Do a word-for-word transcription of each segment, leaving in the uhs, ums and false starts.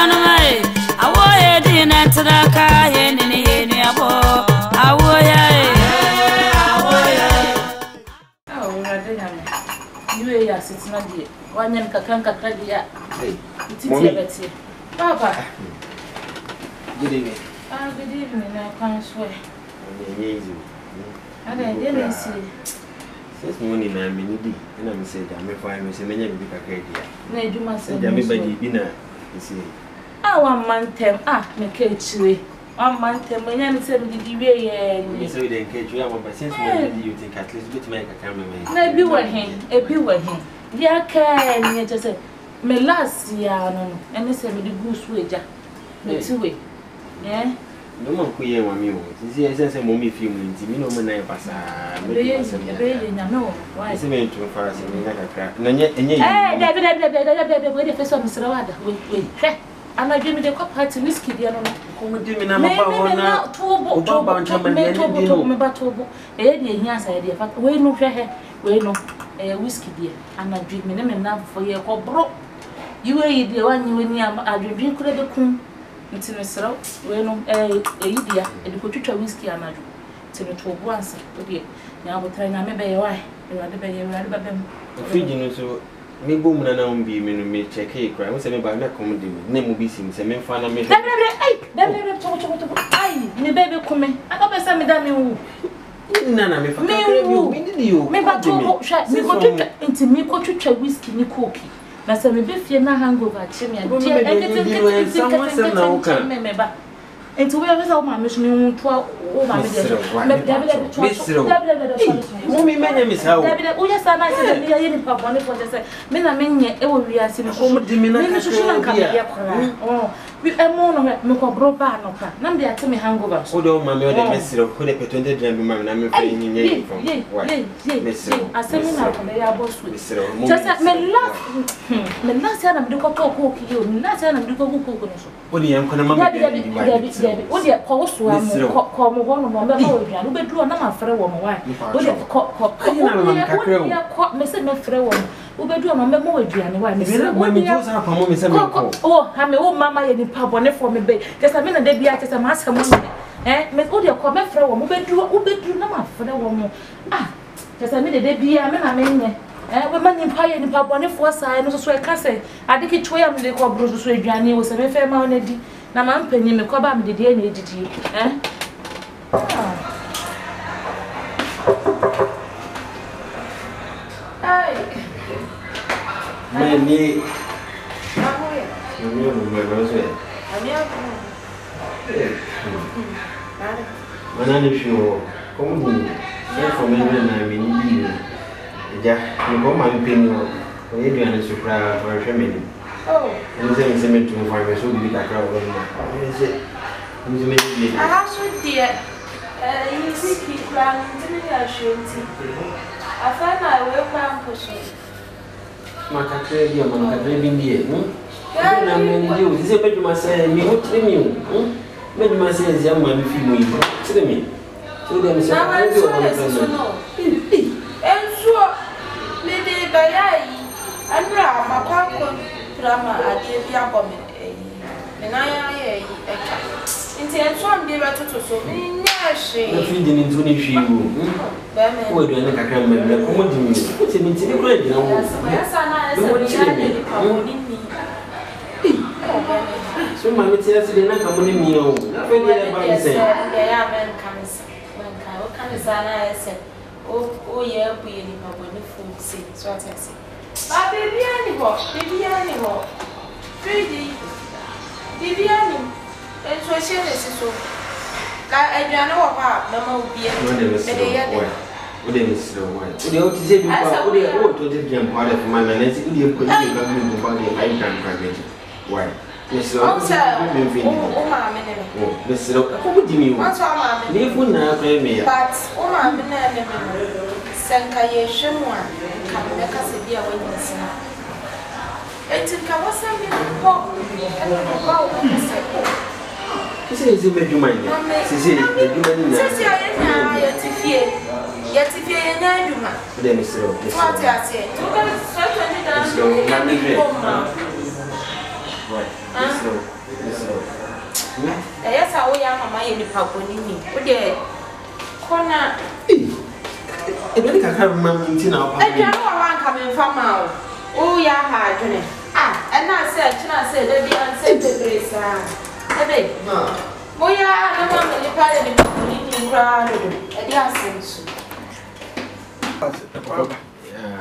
Anamai, Awoya dinner to the car, and in the abo. Awoya, Awoya. Oh, you are sitting on the one and Kakanka Kadia. It's here, Papa. Good evening. Ah, good evening. I can't swear. I didn't see. Since morning, I'm in the and I'm saying, I'm fine. Miss Many big idea. Nay, do myself. Everybody dinner. You see. Ah, one man tem. Ah, me catch you. One man tem. When you said, did you be a so they catch you? But since morning, you think at least good make a camera. Maybe with him, a bit with him. Yeah, can you just say, me last year, and they said, me the goose wager. Me two way. Yeah. No one could hear me. This is a mommy film. You know, when I pass, I'm really no. Why is it meant to pass in a crack? And yet, and yet, David, wait a person, Mister Wada. Wait, wait. I'm not giving the cup to whiskey. You know, who do me now? About Tobo, Eddie, yes, idea. But we no fair, we no whiskey, dear. I'm not drinking them enough for your cop broke. You are the one you when I drink the coon. It's in a slow, we know a idea, and you put your whiskey and I do. To once, okay. Now we're trying to maybe why you are the baby, you are the baby. Feeding so, me boom and I be me check a cry. What's about that comedy? Name will be seen, some men find a me. That talk to I, the baby coming. I got some of them. Nana, me for you. Maybe I told shut me into me, go to whiskey, me cookie. Na se me be fie na hangover chemi a dia e someone say na wo kan me meba enti we avisa wo ma me so me to wo ma me de me David to David wo me menya me sa wo David wo ya sa na se me ya ye ni papa ne for say me na me nye e wo wiase me ko me me so so na ka me ya kora oh we e mo no me ko bro ba no ka na me ya te me hangover so do ma me o de mesiro ko de twenty dram ma me na me fe nyi nyi from why mesiro asemi na ko me ya boss we just me love me last year I'm doing cocoa you last year I'm doing cocoa so odi yam kana mama de de odi e ko so am ko mo ho no mo me ho odua no bedu na ma frɛ wo mo why odi ko ko odi ko me se me frɛ wo wo bedu no me mo aduane why me se mo me jo sa pa mo me se me ko oh ha me wo mama ye ni pa bone for me be just me na de bia just ma asɛm no eh me odi ko me frɛ wo mo bedu wo bedu na ma frɛ wo mo ah just me de de bia me na me nye eh we mani pa ye ni pa bone for sai no so so e ka se ade ki twa am de ko bro so so aduane wo se me fe ma na di na ma mpanyi me ko ba me de de na edidi eh ai me ni amoya ni mo me ro so amia ko eh mana ni fio como ni se fo me na me ni bi ja ni ko ma mpeni o o ye duane so kra o hwe me ni oh ni se mi se me tu fa me so bi ka kra o ni se ni se me ni aha so die eh yi siki kra ni ya shenti afana we kwa mposo ma ka kra bi ma ka kra bi ni e no na me ni o se be duma se mi o tre mi o me duma se zia ma mi fi mo yi tre mi so de mi se na ma so so no enso me de bayai anra makwa drama ade bi abome eh me na ya ye eka nti enso am de betoto so me nya hwe na fi de ni ntu ni hwe wo wo de na kakra me me ko mo di mi se mi ti ni ko e di na wo ya sa na ese mi ya de pa mo ni ni so ma mi ti ase de na ka mo ni mi o na fe de ba mi se ya men kanisa men ka o kanisa na ese o o ye bu ye ni pa bo ni fu se so atase ba baby ani ho baby ani ho Fridi baby ani e so she ne si so ka aduane wo pa na ma obi e de ye de o de mi se wo o de o ti se bi pa o de o to de jam pa de ma na ne si o de ko ni ka bi ko pa de ai kan ka be why Mister O o ma me ne o Mister O ko di mi o ma so ma me ni fu na ka me ya but o ma me na me me senka ye hwemu a ka me ka se bia wani sina enti ka wasa me ko e ko ba o se ko kise ze be djuma ni sisi be djuma ni na sisi aye na ya tifie ya tifie ye na djuma de Mister O what ya say to ka so to ni da so na me Right. Yes, no. Yes, no. Yes, I will have my any papa. Okay. Corner. I don't have my minty now. I don't know coming from now. Oh, yeah, hard. Ah, and I said, I said, there be unsaid grace. Ah, baby. Oh, yeah, I'm not the part of the eating crowd. And yes, yeah.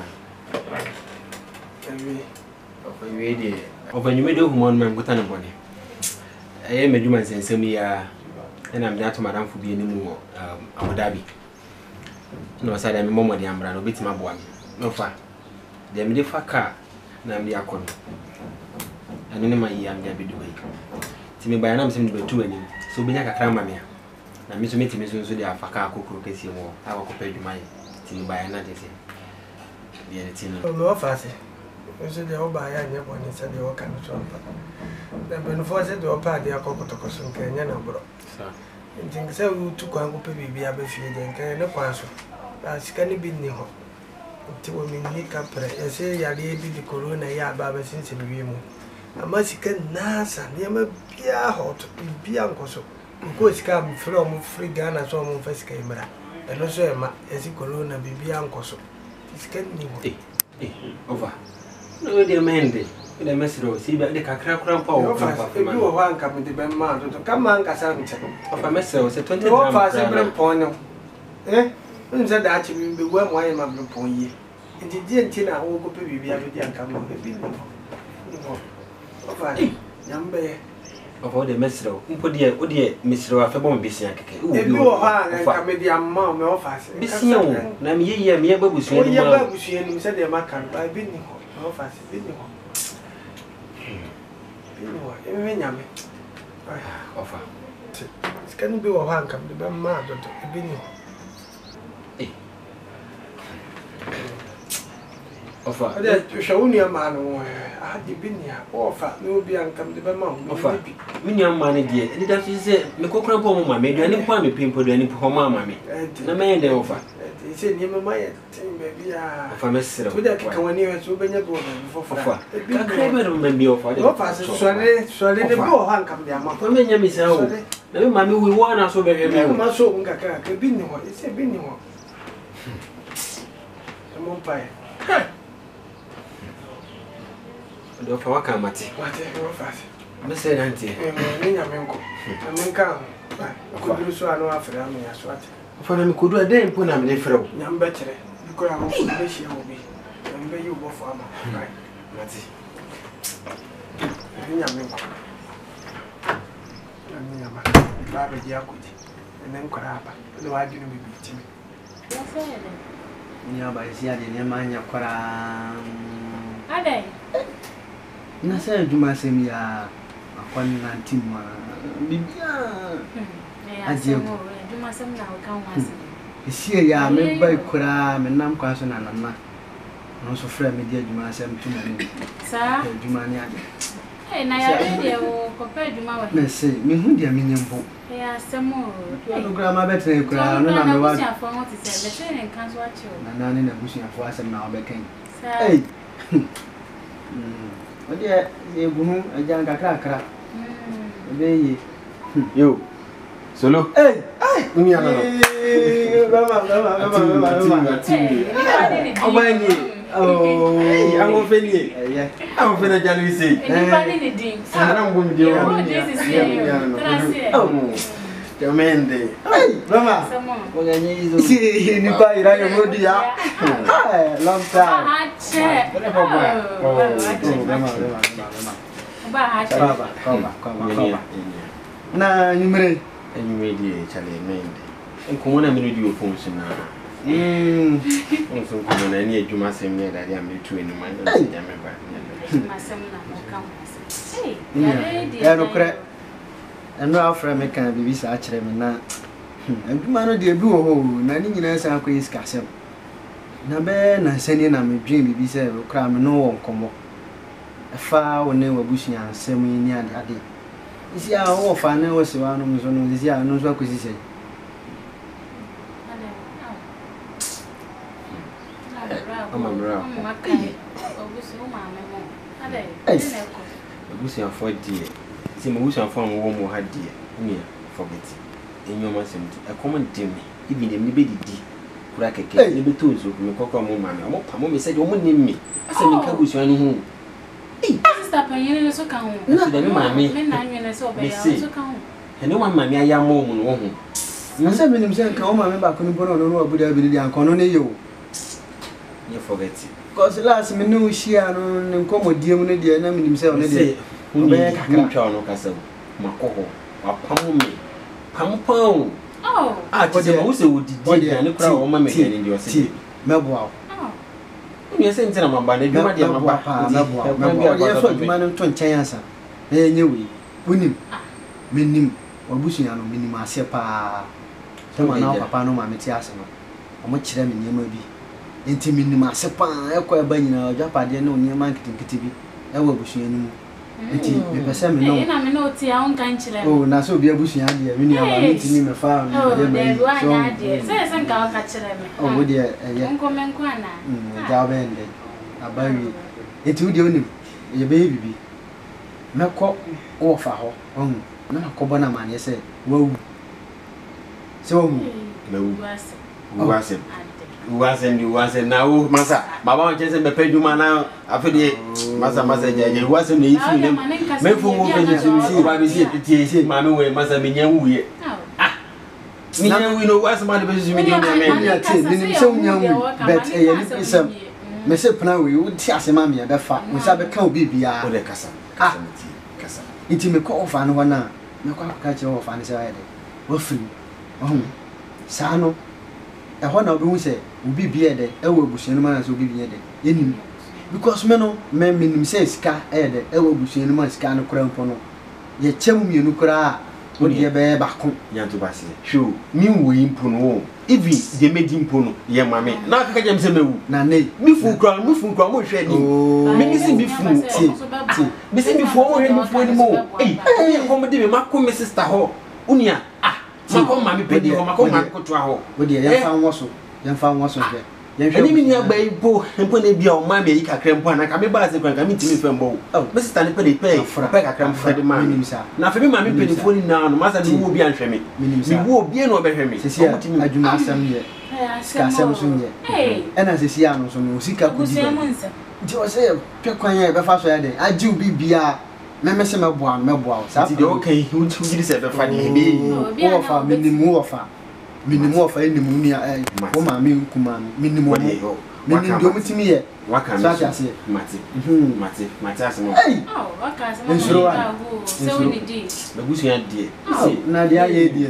Anyway, over you made a woman, man, good on money. I am a human sense, and I'm not to Madame for being anymore. Um, Abu Dhabi. No, said I'm a moment, the umbrella, bit my boy. No far. The Medifa car, Nam the Acon. And in my year, I'm there be doing. To me, by an seem to be two any. So be like a cramamia. Now, Miss Mitty, Miss Usually, a Faka cook, Casey, or I will compare to my team by another. The Tina. No, Fancy. You said the old by a young one, said the old kind of trump. Then, before I said to a party, a cocotocos and Kenyan, bro. And things so we took one baby be a befeed and carry no question. As can be near. Until we make up, I say, I be the corona, ya, Baba, since in Remo. I must get Nasa, near me be a hot, be uncle. Because come from free gun as one first camera. And also, as a corona be uncle. It's getting over. No, dear Mandy. The message, see, but the crack cramp or one coming to Bemma to come on, Cassandra. Of a message was a twenty one thousand point. Eh? When said that you will be one way of my point. And the dear Tina will go to be able to come on. Young bear of all the message, who put the oh dear Mister Affabon Bissiac. If you are a comedian, mamma of us. Bission, Nam ye, me a babush, and said the Macan by Binning of us. Offer. It's going to be a one come to be mad or to be new. Offer. To show me a man who had been here. Offer, no be uncome to be mom. Offer. When young money, dear, and it does say, Macocra Poma, maybe any point of people, any Poma, mammy. No man, they offer. It's in him, my baby. Of a message with that can you to be a good for I can't remember of what so so let the go hang come there. For me, Miss Owl. No, mammy, we want us over here. My soul, Gaka, be no, it's a binny one. The moon pie. The Fawaka Mati, whatever fast. Miss Auntie, Minyaminko, and Minka. Could do so, I know after I mean, as what. For them could do a day and put them in the young better. Because I'm also wish you will be. And be you go for my right. Matty. Minyaminko. And Yama, Baba Yakuti, and then Koraba. No, I didn't be beating me. Yaba is Yadi, Yamania Koram. Are they? Nasa Jumasemia, a one nineteen. Bibia. Do myself now, come Here, ya me by Kuram and Nam Quason and Anna. Also, friend me, dear Jumasem, too many. Sir, Jumania. And I will compare Juma. May say, me who dear minion book. Yes, some more. Grandma better crown, and I'm what I found to say, the train and can't watch you. And none in a bush and for us and now became. Hey. But yeah, you go home a young cracker. Baby. You. Solo. Hey, hey, me a oh, I'm offended. Yeah, I'm offended. Can you see? I'm going to do it. Oh, the man, hey, Mama. When I need to see you, buy a good year. Long time. Baba, come, come, come. Nah, you may. And you made the Charlie Mend. And come on, I'm going to do a function now. Hm. Also, come on, I need you must say that I am two in the mind. I remember. My son, hey, yeah, no crack. And no friend, I can't be such a man. And man, dear Boo, nothing in us, I'm going to discuss him. Nabe na sending na me dream bi say okra me no won komo fa woni wabusu ansem ni ade isi a wo fa na wo se wa no so no isi a no so akosi sei ama bra makai obusu ma me mo ade abusuafo die se me abusuafo am wo mo ha die nia forget enyoma semti e common dem even dem ni be didi kura keke ni be to nso me kokko mo ma me mo pa mo me se de mo nim me ase me ka abusuan ni hu eh sister panyin ne so ka hu so de me ma me me na nwene se obeya so ka hu ene wa ma me aya mo mu no hu ase me nim se nka o ma me ba ko ni bono no no abuda bi di anko no ne ye o you forget cause last me no shia no ne nkomodie mu ne de na me nim se o ne de Obe kakra twa no kasa makoho wapam me pampam oh ah ti se wo se wo didi na ne kura wo ma me gani ndi o se meboa oh ni se ntina mamba na dwuma dia mamba pa meboa meboa ye fa dwuma no to nchen ansa na ye nyewe wonim menim wabusuya no menim ase pa tama na papa no ma meti ase no omo kire me nyema bi enti menim ase pa ekọ eba nyina odwapade na onyema nkitinkiti bi e wabusuya no mu enti me pese me no e na me no ti a on kan kire oh na so obi abusuya de me ni aba meti ni me fa no de me so de se se nka ka kire me oh wo de eye nko me nko ana mm ja bende abawi enti wo de onim ye be bibi meko wo fa ho on na akobo na mane se wawu se wawu mewu wase wase ndi wase na wo masa baba on chese me peduma na afede masa masa jaje wase ne ifi ne me fu mo fe ni si ba bi si tie si ma me we masa me nyan wuye ah ni nyan wi no wase ma de be si me nyan me ya ti ni se nyan wi bet e ye ni isam me se plan we wo ti asema me be fa mo sa be kan obi bia o de kasa kasa ti kasa iti me ko ofa no na me ko aka che ofa ne se aye de wo firi ohun sa no e ho na obi hu se obi bia de e wo abusuanu ma na se obi bia de yenim because me no me menim se sika e de e wo abusuanu ma sika no kura mpo no ye chem mienu kura wo de be ba ko nyanto base show mi wo impo no even de medi impo no ye mame na aka jem se mewu na nei mi fu kura mi fu kura mo hwe ni mi ni si bi fu ti ti mi si bi fu mo hwe mi fu ni mo eh e ko mo de me mako me sister ho unia ah mako ma mi pedi ho mako ma ko to ho wo de ye fa nwo so ye fa nwo so hwe Ani mi ni agba ibo mpo na bia o ma me yi kakra mpo na ka me ba se kwan ka me timi fe mbo me sister ne pe de pe pe kakra mpo de ma na fe me ma me pe ni foni na no ma sa ni wo bi anhwe me mi wo bi na obehwe me o timi adwuma asam ye sika asam so ye e na se sia no so no sika ko di nti o se pe kwan ye be fa so ya de agi obi bia me me se me boa me boa sa ti de okay hu ti gidi se be fa ni be wo fa me ni mu wo fa minimum of any munia eh wo ma me kuma minimum minimum do mutimi ye waka so ati ase mate mate mate ase no oh waka ase mo so we need na busu ya die na dia ye die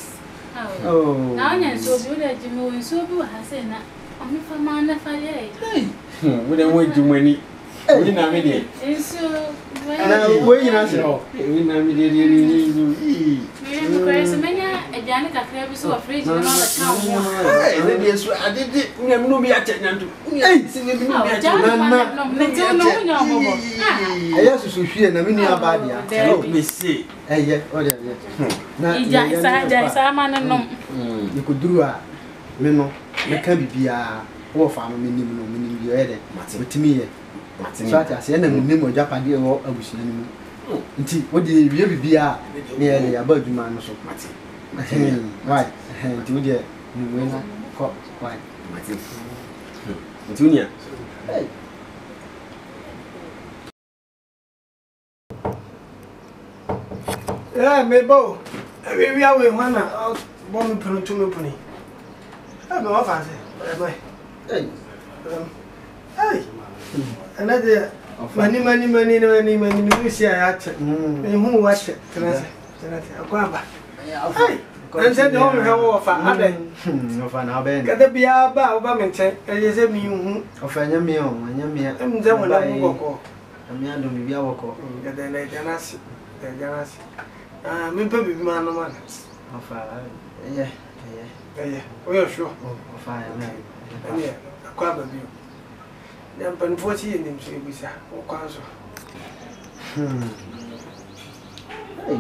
oh na onya so bi o de jimi o so bi wa hase na o mi fa ma na fa ye hmm we de wo jumani we na me die enso na we nyina se no we na me die die die me ko ese menya ejane kakra bi so wa fridge na na ka wo eh ne die so adede nya me no bi ache nyanto eh si ne bi no bi ache na na ne ti no nya mo bo eya susu hwie na me ni aba dia oh me se eye o de ye na ija sa ja sa ma na no ni ko duru a me no me ka bibia wo fa no me nim no me nim bi o ye de mutimi ye so ati ase na me nim o japade wo abusu ni mu nti wo de wie bibia ne ye le aba adwuma no so mate right nti wo de ni we na ko right mate nti unia hey yeah me bo we we are we wana bo me punu tu me puni ah me wa fa se e boy hey hey another mani mani mani mani mani ni musi ya ache me hu wa che tenase tenase akwa ba hey and said no me hawo fa aben no fa na aben kada bia ba ba me nche e se mi hu ofanya mi o anya mi em ze wona mu goko ami ando mi bia woko kada na tenase tenase ah me pe bi ma no ma ofa eh eh eh o yo sure ofa ya me ani akwa ba bi dem pan fosi ye nim so ebisa o kwa so hmm hey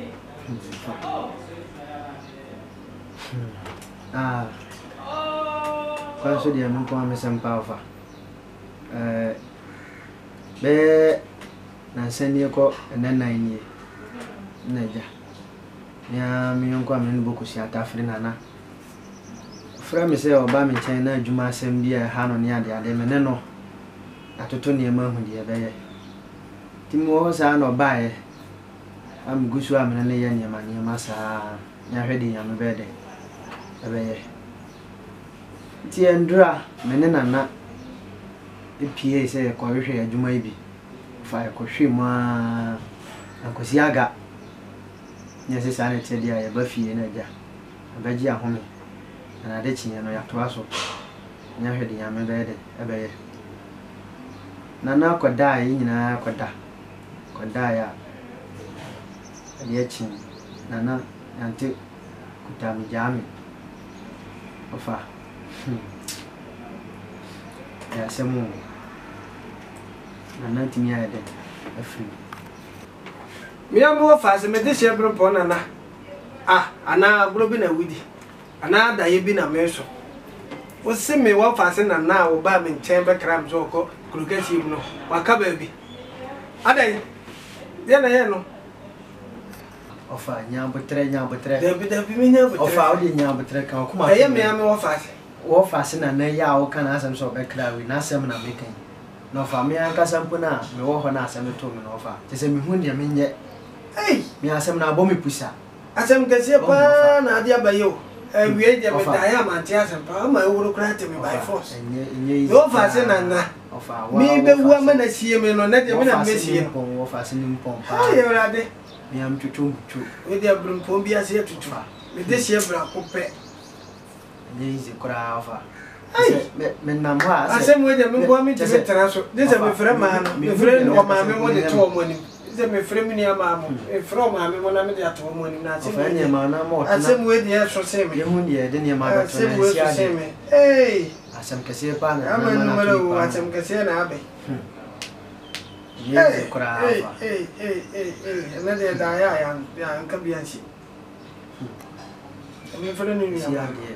ah kwa so dia mun kwa me sempa ofa eh be na sani ko na nan ni na ja ya mi yon ko amene boku si atafri nana fra mi se oba mi chen na adwuma asem bia ha no ne ade ade me ne no atoto ne ma hu de be ye timo sa no bae am gusu amene ne ye ne ma ne ma sa nya hwede ya me be de be ye ti endura me ne nana epie se ko hwehwe adwuma ibi fa ko hwe ma akosi aga nyese sa ne te dia ya ba fie na ja abaji ahome na de chinya no ya to aso nya hwede ya me be de ebe ye nana koda yi nyina koda koda ya ya chin nana ante kutami jami ofa ya semu nana timi ya de afri mi ambo fase me de shebro pona na ah ana agro bi na wudi ana da ye bi na meso wo se me wo fase na na wo ba me nchen be kram zo ko kroketi mu no waka ba bi adai ye na ye no ofa nyambo tre nyambo tre de bi de bi me nyambo tre ofa o de nyambo tre kan kuma ye me ame wo fase wo fase na na ya wo kana asem so be kra wi na asem na me kan no fa me an kasampu na me wo ho na asem to me no fa te se me hu de me nye ei me asem na bo me pusa asem kese pa na ade abayo e wie de me da ya ma ti asem pa ma wuro kra te me by force enye enye yo fase na na ofa wa mi be wu ama na sie me no na de me na me sie pon wo fase ni pon pa ah ye rade me am tutu tutu we de brum pon bi ase tutu me de sie bra ko pe enye izi kra ofa me me na mo ase asem we de me bo mi de me tra so de se me frɛ ma no me frɛ no ma me mo de to mo ni de me frɛ mi ni ama mo e frɛ ma me mo na me de ato mo ni na asem we ma na mo asem we de so se me ye hu de de ne ma ba to asem na we si so se ade me ei asem kese pa na ama na no na mara asem kese na abe ye izi kra ofa ei ei ei ei na de da ya ya ya nka bian si me frɛ no ni si ama ade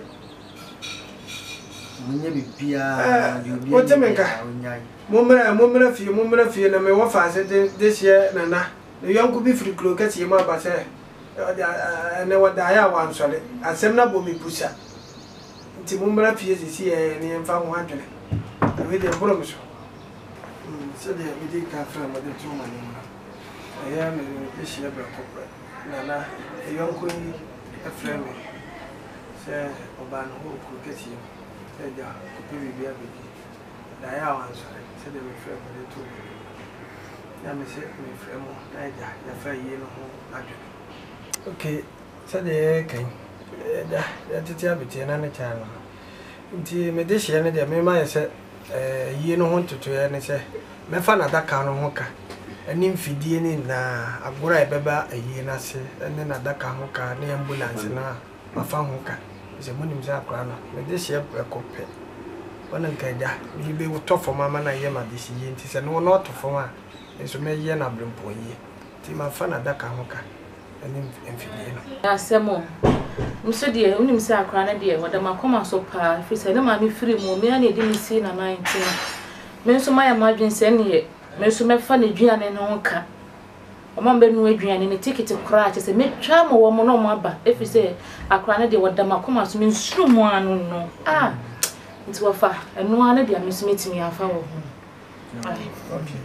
munye bibia de obi o te menka momra momra fie momra fie na me wo fa se de de sie na na ne yonko bi firi kro kati ma ba se ne wada ya wan sole asem na bo mi pusa nti momra fie sisi e ne mfa ho adwene we de bro mi so mm se de we de ka fra ma de tu ma ni ma ya me de sie bra ko na na e yonko ni e fra me se oba no ho kro kati eja ko bi bia bi da ya wan sole se de me fra ma de tu ya me se me fra mo da ja ya fa yi no ho adwene okay se de kan da ya tete abete na ne cha no nti me de hye ne de me ma ye se eh yi no ho toto ye ne se me fa na daka no ho ka ani mfidie ni na agora e beba ayi na se ne na daka ho ka ne ambulance na ma fa ho ka se mo nim se akora no me de hye ekope wona nka ja mi be wo tofo mama na ye ma de hye nti se no no tofo ma eso me ye na brempo yi ti ma fa na daka ho ka ani mfidie no asemo mso de unim se akra na de wada makoma so pa fi se na ma mi firi mu me na de mi si na nineteen me nso ma ya ma dwen se ne me nso me fa na duane no nka o ma be nu aduane ne ticket kra che se me twa mo wo mo no mo aba e fi se akra na de wada makoma so me nsuru mu anu no ah nti wa fa enu ana de am nso metimi afa wo ho okay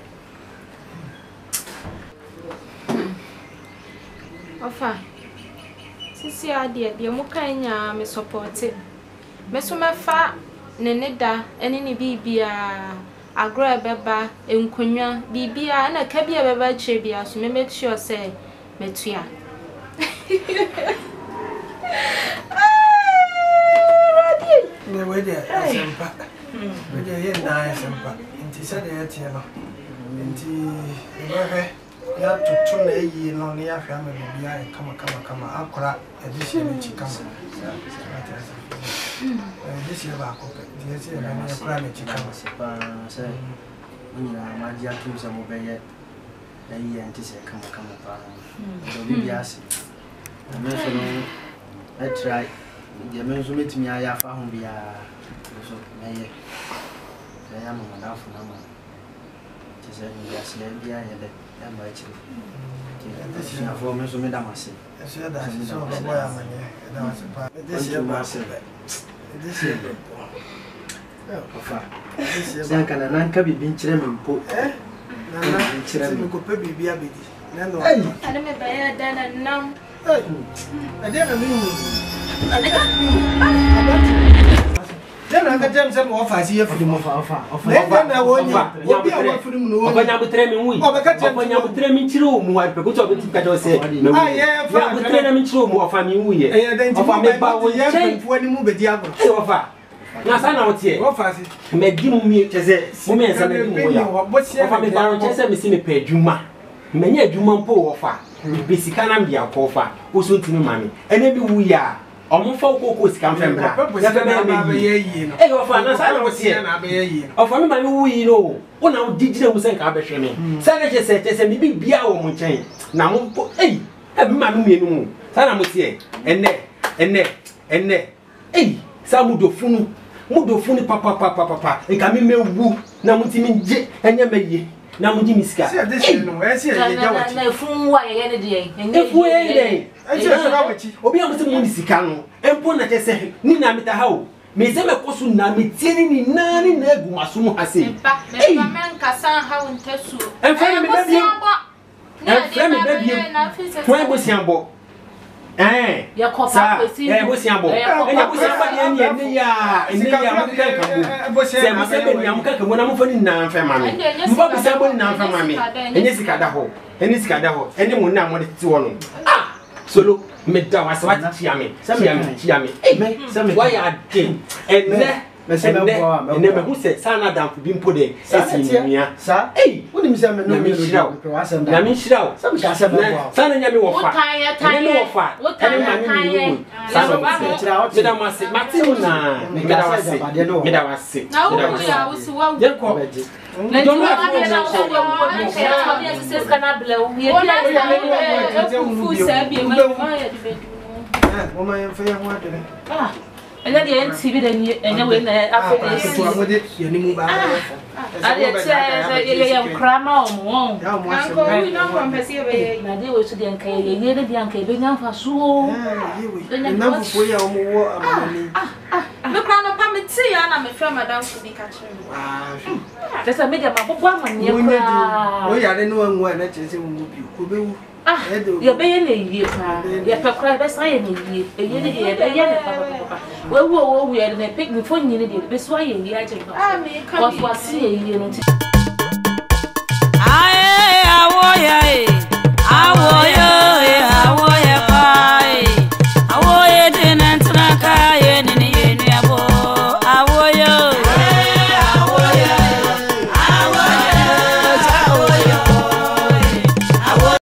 Ofa. Sisi ade de mo kan nya me support. Me so me fa ne ne da ene ne bibia agro beba enkonwa bibia na ka bia beba kire bia so me make sure say metua. Ne we de asempa. We de ye na asempa. Nti se de ye no. Nti we he ya tutu na yi no ne ya hwa me bibia e kama kama kama akora e de sie ne chi kama. Eh de sie ba ko pe. De sie na ne akora ne chi kama se pa se munira ma dia tum se mo beye na yi enti se kama kama pa do bibia se na so no I try the men so metimi aya fa ho bia so na ye na ya mo na fu na mo se se bia se bia ye de ba chire this is for me so me da mase so da so boy amane da mase pa this is mase this is ofa sen kana nan ka bibi nchire me mpo eh na na nchire me ko pe bibi abedi na no ai ana me ba ya da na nam ai ade na mi ni then I got them some offers here for the offer offer offer then I want you obi a wa film no oba nya butre me wi oba nya butre me nchire o mu wa pe ko to be tika do se me ah yeah fa butre na me nchire o mu offer me wi ye eh then offer me ba wo ye fu ani mu be di agro e offer na sa na wotie offer si me di mu mi cheze mu me nsa me di mu ya offer me ba wo cheze me si me pe adwuma me nya adwuma mpo offer be sika na me akọfa wo so ntimi mame ene bi wu ya omo fa okoko sika mfembra ya fe be ye yi no eh offer na sa na wotie na be ye yi offer me mame wu yi no wo na wo digire mu sen ka be hwe me sa na chese chese me bi bia wo mu nchen na mo mpo eh e me mame mienu mu sa na mo tie enne enne enne eh sa mu do funu mu do funu papa papa papa e ka me mewu na mo timi nje enye meye na mo di misika see this no e see e ja wachi na fun wa ye ne de e fu e de e je so na wachi obi am se mo misika no empo na chese ni na meta ha o me se me koso na me tie ni na ni na egu maso mu ha se ba me ba men kasa ha wonta su e fa me ba bi e fa me ba bi fo e bo siambo eh ya kopa kwesi eh bo siambo eh ya bo siambo ni ni ya ni ya mo ka ka bo se ma se be ni am ka ka mo na mo fa ni na mfa ma me mba bo siambo ni na mfa ma me enye sika da ho enye sika da ho ene mo na mo de ti wo no ah solo me da wa se wa ti ya me ti ya me ti ya me eh me why ya dey ene me se me bo ene me hu se sana da bi mpo de esi nua sa eh woni mi se me no me shira na mi shira o sa me ka se me bo sana nya mi wo fa ene mi wo fa ene ma mi mi wo sa so me shira o me da ma se ma ti na me da wa se me da wa se na wo ya wo si wa je ko na do na ko na ko ko ya se se kana bla o ye ya fu sa bi ma ma ya di be eh mo ma en fa ya mo adere ah enya de N T V de ni enya we na afọ de so mo de ye ni mu ba ah de che ye ye krama o mo ya mo ase ko wi na ko mpesi be ye na de we so de nka ye ye de de nka be nya fa so eh ye we na fufu ya o mo wo amani me kwa no pa me ti ya na me fra madam so bi ka chere ah tesa media ma bobo amanye kwa o ya re no anwu na chese mu bi ko be wu ah ye be ye na yie pa ye pe kra be sa ye na yie e ye de ye be ye na pa pa pa we wo wo wo ye na pick me phone nyine de be so ye yie a je pa ah me ka was was ye yie no ti aye awo ya e awo ya